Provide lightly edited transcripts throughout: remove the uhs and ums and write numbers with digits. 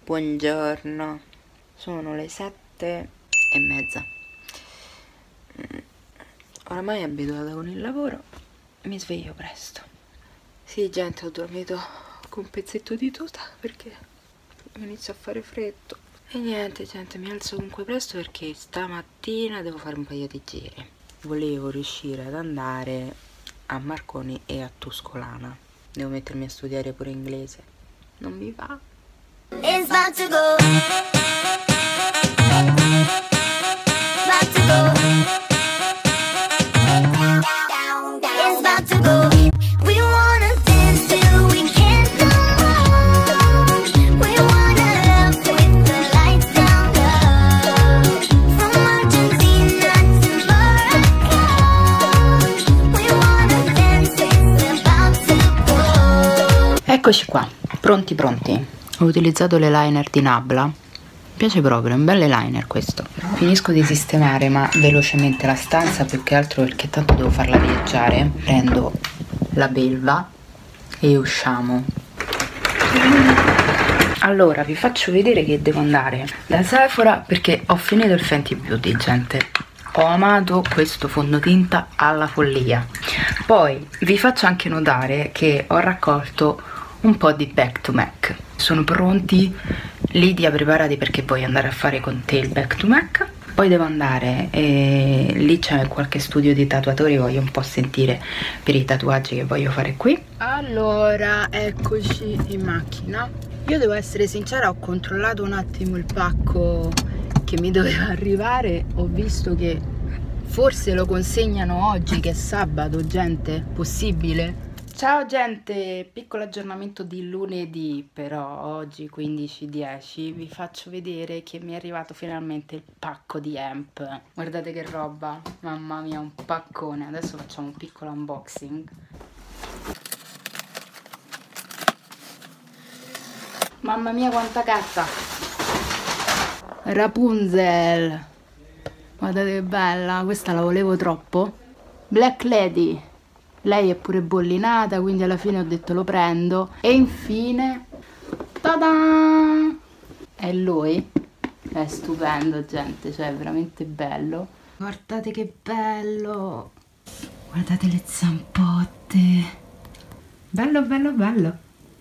Buongiorno, sono le 7:30. Oramai abituata con il lavoro, mi sveglio presto. Sì, gente, ho dormito con un pezzetto di tuta perché inizia a fare freddo. E niente, gente, mi alzo comunque presto perché stamattina devo fare un paio di giri. Volevo riuscire ad andare a Marconi e a Tuscolana. Devo mettermi a studiare pure inglese. Non mi va. It's about to go. About to go. It's about to go. We wanna dance till we can't go home. We wanna love with the lights down low. From Argentina to Morocco. We wanna dance, it's about to go. Eccoci qua, pronti. Ho utilizzato l'eyeliner di Nabla. Mi piace proprio, è un bel eyeliner questo. Finisco di sistemare ma velocemente la stanza, più che altro perché tanto devo farla viaggiare. Prendo la belva e usciamo. Allora vi faccio vedere che devo andare da Sephora perché ho finito il Fenty Beauty, gente. Ho amato questo fondotinta alla follia. Poi vi faccio anche notare che ho raccolto un po' di back to MAC. Sono pronti. Lidia, preparati perché voglio andare a fare con te il back to MAC. Poi devo andare lì c'è qualche studio di tatuatori, voglio un po' sentire per i tatuaggi che voglio fare qui. Allora, eccoci in macchina. Io devo essere sincera, ho controllato un attimo il pacco che mi doveva arrivare. Ho visto che forse lo consegnano oggi, che è sabato, gente, possibile? Ciao gente, piccolo aggiornamento di lunedì, però oggi 15/10 vi faccio vedere che mi è arrivato finalmente il pacco di Hemp. Guardate che roba, mamma mia, un paccone. Adesso facciamo un piccolo unboxing. Mamma mia quanta carta! Rapunzel, guardate che bella, questa la volevo troppo. Black Lady, lei è pure bollinata, quindi alla fine ho detto lo prendo. E infine, ta-da! È lui. È stupendo, gente, cioè è veramente bello. Guardate che bello. Guardate le zampotte. Bello.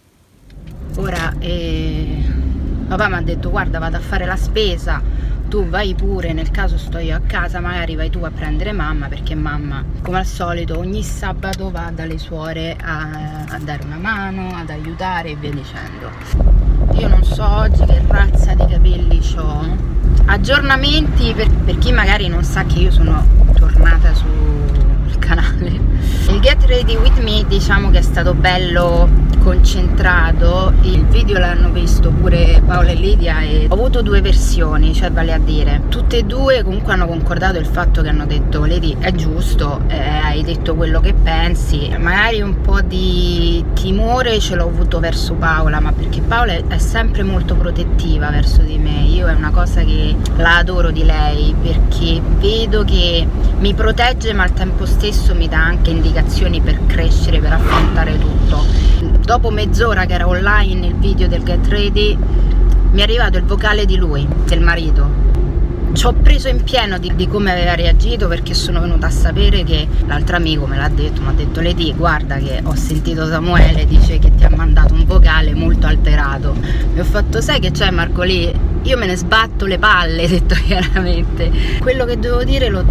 Ora, papà mi ha detto guarda, vado a fare la spesa, tu vai pure, nel caso sto io a casa, magari vai tu a prendere mamma, perché mamma, come al solito, ogni sabato va dalle suore a dare una mano, ad aiutare e via dicendo. Io non so oggi che razza di capelli ho. Aggiornamenti per chi magari non sa che io sono tornata sul canale. Il Get Ready With Me diciamo che è stato bello concentrato. Il video l'hanno visto pure Paola e Lidia e ho avuto due versioni, cioè vale a dire tutte e due comunque hanno concordato il fatto che hanno detto Lady è giusto, hai detto quello che pensi. Magari un po' di timore ce l'ho avuto verso Paola, ma perché Paola è sempre molto protettiva verso di me. Io è una cosa che la adoro di lei, perché vedo che mi protegge ma al tempo stesso mi dà anche indicazioni per crescere, per affrontare tutto. Dopo mezz'ora che era online il video del Get Ready mi è arrivato il vocale di lui, del marito. Ci ho preso in pieno di come aveva reagito, perché sono venuta a sapere che l'altro amico me l'ha detto, mi ha detto Lady guarda che ho sentito Samuele dice che ti ha mandato un vocale molto alterato. Mi ho fatto sai che c'è Marco lì? Io me ne sbatto le palle, detto chiaramente. Quello che dovevo dire l'ho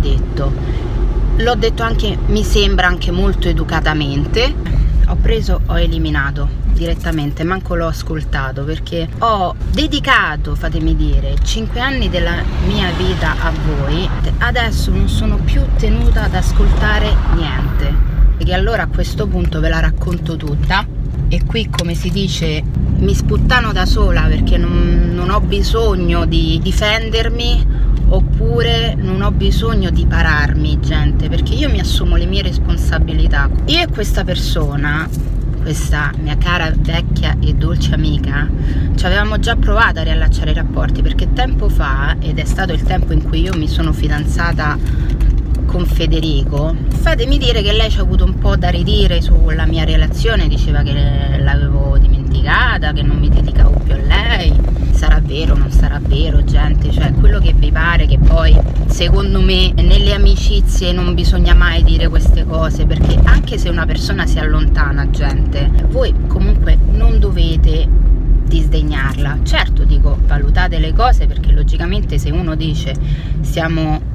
detto anche, mi sembra anche molto educatamente. Ho eliminato direttamente, manco l'ho ascoltato, perché ho dedicato, fatemi dire, 5 anni della mia vita a voi. Adesso non sono più tenuta ad ascoltare niente, e allora a questo punto ve la racconto tutta. E qui, come si dice, mi sputtano da sola, perché non ho bisogno di difendermi, oppure non ho bisogno di pararmi, gente, perché io mi assumo le mie responsabilità. Io e questa persona, questa mia cara, vecchia e dolce amica, ci avevamo già provato a riallacciare i rapporti, perché tempo fa, ed è stato il tempo in cui io mi sono fidanzata con Federico, fatemi dire che lei ci ha avuto un po' da ridire sulla mia relazione, diceva che l'avevo dimenticato litigata, che non mi dedicavo più a lei. Sarà vero o non sarà vero, gente, cioè quello che vi pare, che poi secondo me nelle amicizie non bisogna mai dire queste cose, perché anche se una persona si allontana, gente, voi comunque non dovete disdegnarla. Certo, dico, valutate le cose, perché logicamente se uno dice stiamo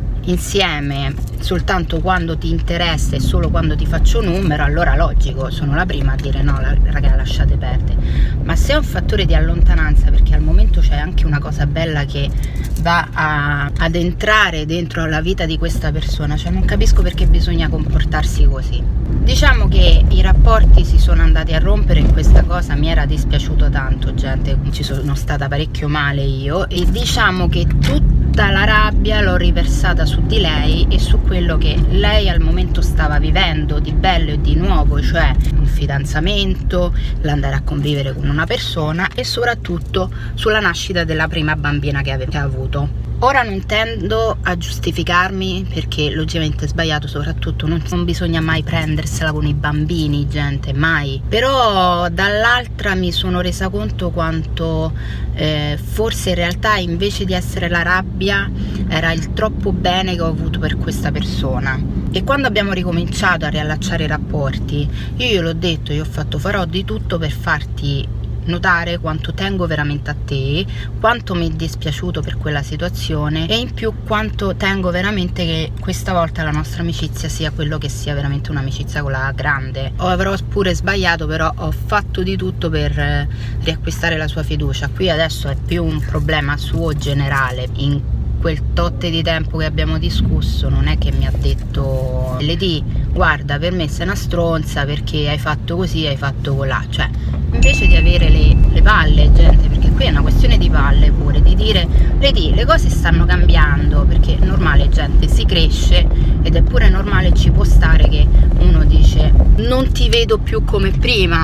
insieme soltanto quando ti interessa e solo quando ti faccio numero, allora logico, sono la prima a dire no, raga, lasciate perdere. Ma se è un fattore di allontananza, perché al momento c'è anche una cosa bella che va ad entrare dentro la vita di questa persona, cioè non capisco perché bisogna comportarsi così. Diciamo che i rapporti si sono andati a rompere e questa cosa mi era dispiaciuto tanto, gente, ci sono stata parecchio male io, e diciamo che tutta la rabbia l'ho riversata su di lei e su quello che lei al momento stava vivendo di bello e di nuovo, cioè un fidanzamento, l'andare a convivere con una persona e soprattutto sulla nascita della prima bambina che aveva avuto. Ora non tendo a giustificarmi, perché logicamente è sbagliato, soprattutto non bisogna mai prendersela con i bambini, gente, mai. Però dall'altra mi sono resa conto quanto forse in realtà invece di essere la rabbia era il troppo bene che ho avuto per questa persona. E quando abbiamo ricominciato a riallacciare i rapporti, io gliel'ho detto, io ho fatto, farò di tutto per farti notare quanto tengo veramente a te, quanto mi è dispiaciuto per quella situazione e in più quanto tengo veramente che questa volta la nostra amicizia sia quello che sia, veramente un'amicizia con la grande. Avrò pure sbagliato, però ho fatto di tutto per riacquistare la sua fiducia. Qui adesso è più un problema suo generale. In quel totte di tempo che abbiamo discusso non è che mi ha detto Lady, guarda, per me sei una stronza perché hai fatto così, hai fatto colà, cioè invece di avere le palle, gente, perché qui è una questione di palle pure, di dire Lady, le cose stanno cambiando, perché è normale, gente, si cresce ed è pure normale, ci può stare che uno dice non ti vedo più come prima,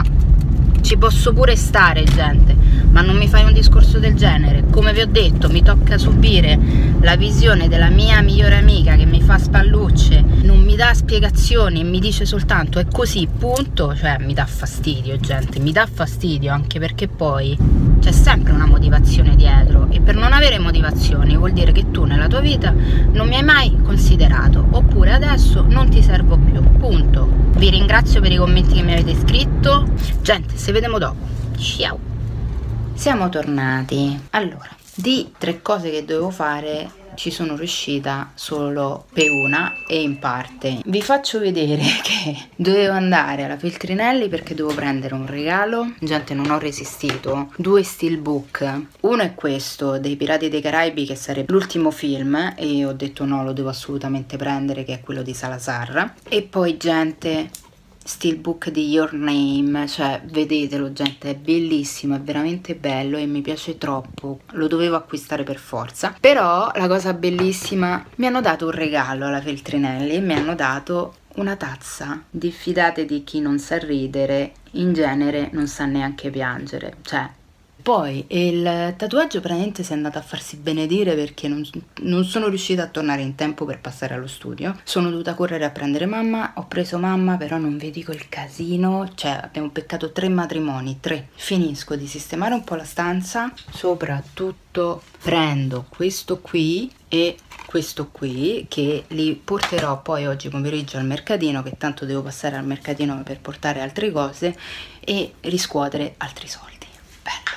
ci posso pure stare, gente, ma non mi fai un discorso del genere. Come vi ho detto, mi tocca subire la visione della mia migliore amica che mi fa spallucce, non mi dà spiegazioni e mi dice soltanto è così, punto. Cioè mi dà fastidio, gente, mi dà fastidio, anche perché poi c'è sempre una motivazione dietro, e per non avere motivazioni vuol dire che tu nella tua vita non mi hai mai considerato, oppure adesso non ti servo più, punto. Vi ringrazio per i commenti che mi avete scritto, gente, se vediamo dopo, ciao. Siamo tornati. Allora, di 3 cose che dovevo fare ci sono riuscita solo per una, e in parte vi faccio vedere che dovevo andare alla Feltrinelli perché dovevo prendere un regalo. Gente, non ho resistito. 2 steelbook, uno è questo dei Pirati dei Caraibi, che sarebbe l'ultimo film, e ho detto no, lo devo assolutamente prendere, che è quello di Salazar. E poi, gente, steelbook di Your Name, cioè vedetelo, gente, è bellissimo, è veramente bello e mi piace troppo, lo dovevo acquistare per forza. Però la cosa bellissima, mi hanno dato un regalo alla Feltrinelli e mi hanno dato una tazza. Diffidate di chi non sa ridere, in genere non sa neanche piangere, cioè. Poi il tatuaggio praticamente si è andato a farsi benedire perché non sono riuscita a tornare in tempo per passare allo studio. Sono dovuta correre a prendere mamma, ho preso mamma, però non vi dico il casino, cioè abbiamo beccato 3 matrimoni, 3. Finisco di sistemare un po' la stanza, soprattutto prendo questo qui e questo qui, che li porterò poi oggi pomeriggio al mercatino, che tanto devo passare al mercatino per portare altre cose e riscuotere altri soldi. Bello.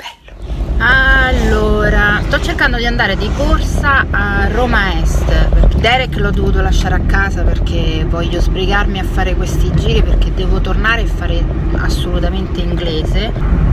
Allora, sto cercando di andare di corsa a Roma Est, perché Derek l'ho dovuto lasciare a casa perché voglio sbrigarmi a fare questi giri, perché devo tornare e fare assolutamente inglese.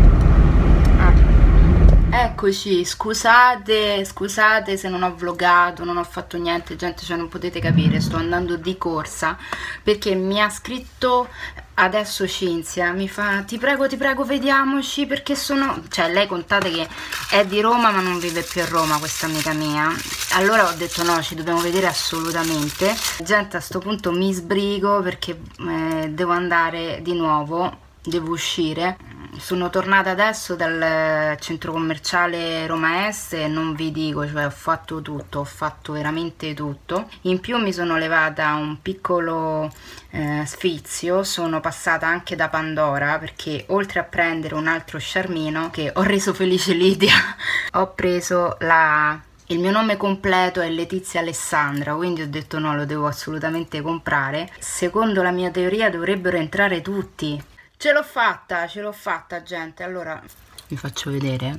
Eccoci, scusate se non ho vloggato, non ho fatto niente, gente, cioè non potete capire, sto andando di corsa perché mi ha scritto adesso Cinzia, mi fa ti prego vediamoci, perché cioè lei, contate che è di Roma ma non vive più a Roma, questa amica mia. Allora ho detto no, ci dobbiamo vedere assolutamente. Gente, a sto punto mi sbrigo perché devo andare di nuovo, devo uscire. Sono tornata adesso dal centro commerciale Roma Est e non vi dico, cioè ho fatto tutto, ho fatto veramente tutto. In più mi sono levata un piccolo sfizio, sono passata anche da Pandora perché oltre a prendere un altro sciarmino che ho reso felice Lidia, ho preso il mio nome completo è Letizia Alessandra, quindi ho detto no, lo devo assolutamente comprare. Secondo la mia teoria dovrebbero entrare tutti. Ce l'ho fatta gente. Allora vi faccio vedere.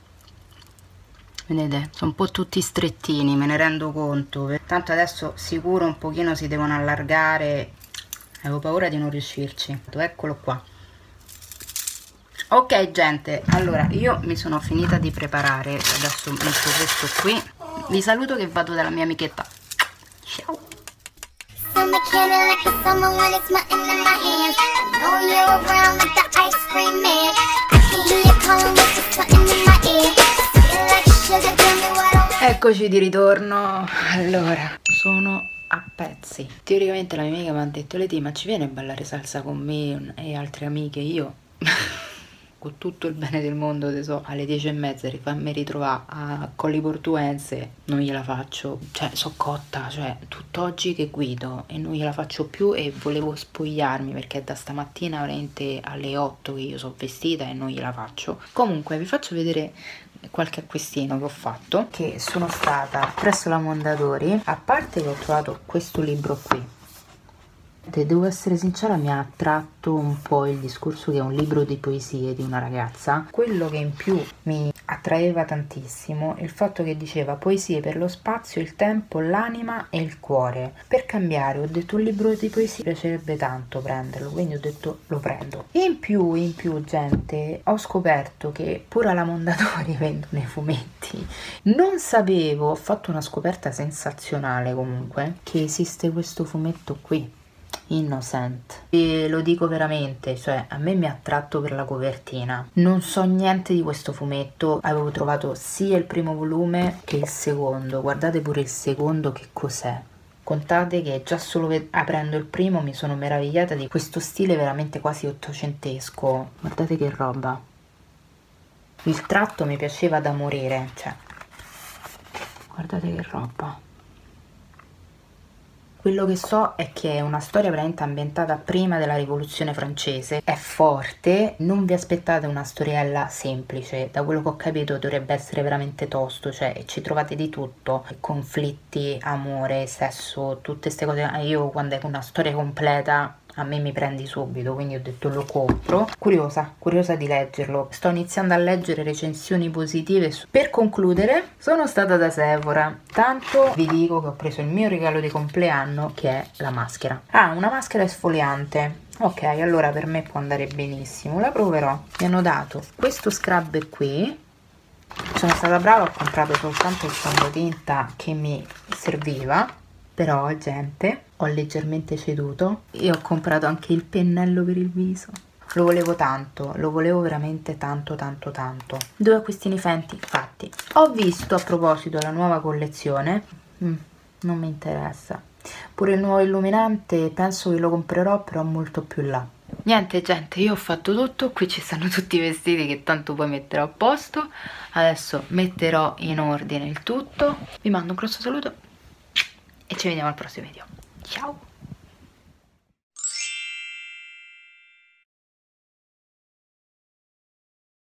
Vedete? Sono un po' tutti strettini, me ne rendo conto. Tanto adesso sicuro un pochino si devono allargare. Avevo paura di non riuscirci. Eccolo qua. Ok gente, allora io mi sono finita di preparare. Adesso metto questo qui. Vi saluto che vado dalla mia amichetta. Ciao. Summer candy like the summer when it's melting in my hands. I know you're around like the ice cream man. I can hear you calling with just something in my ear. Feel like sugar, tell me what I want. Eccoci di ritorno. Allora, sono a pezzi. Teoricamente la mia amica mi ha detto: Leti, ma ci viene a ballare salsa con me e altre amiche? Io con tutto il bene del mondo, te so, alle 10:30 rifammi ritrovare a Colli Portuense, non gliela faccio, cioè so cotta, cioè tutt'oggi che guido e non gliela faccio più e volevo spogliarmi perché è da stamattina veramente alle 8 che io sono vestita e non gliela faccio. Comunque vi faccio vedere qualche acquistino che ho fatto, che sono stata presso la Mondadori. A parte che ho trovato questo libro qui, devo essere sincera, mi ha attratto un po' il discorso che è un libro di poesie di una ragazza. Quello che in più mi attraeva tantissimo è il fatto che diceva poesie per lo spazio, il tempo, l'anima e il cuore. Per cambiare ho detto un libro di poesie, mi piacerebbe tanto prenderlo, quindi ho detto lo prendo. In più gente, ho scoperto che pure alla Mondadori vendono i fumetti. Non sapevo, ho fatto una scoperta sensazionale comunque, che esiste questo fumetto qui, Innocent, e lo dico veramente, cioè a me mi ha attratto per la copertina. Non so niente di questo fumetto, avevo trovato sia il primo volume che il secondo. Guardate pure il secondo che cos'è. Contate che già solo aprendo il primo mi sono meravigliata di questo stile veramente quasi ottocentesco. Guardate che roba, il tratto mi piaceva da morire, cioè guardate che roba. Quello che so è che è una storia veramente ambientata prima della Rivoluzione francese, è forte, non vi aspettate una storiella semplice, da quello che ho capito dovrebbe essere veramente tosto, cioè ci trovate di tutto, conflitti, amore, sesso, tutte queste cose. Io quando è una storia completa a me mi prendi subito, quindi ho detto lo compro. Curiosa di leggerlo. Sto iniziando a leggere recensioni positive. Per concludere, sono stata da Sephora. Tanto vi dico che ho preso il mio regalo di compleanno, che è la maschera. Ah, una maschera esfoliante. Ok, allora per me può andare benissimo, la proverò. Mi hanno dato questo scrub qui. Sono stata brava, ho comprato soltanto il fondotinta che mi serviva. Però gente, ho leggermente ceduto e ho comprato anche il pennello per il viso. Lo volevo tanto, lo volevo veramente tanto. 2 acquistini Fenty fatti. Ho visto a proposito la nuova collezione, non mi interessa. Pure il nuovo illuminante penso che lo comprerò, però molto più là. Niente gente, io ho fatto tutto, qui ci stanno tutti i vestiti che tanto poi metterò a posto. Adesso metterò in ordine il tutto. Vi mando un grosso saluto e ci vediamo al prossimo video. Ciao!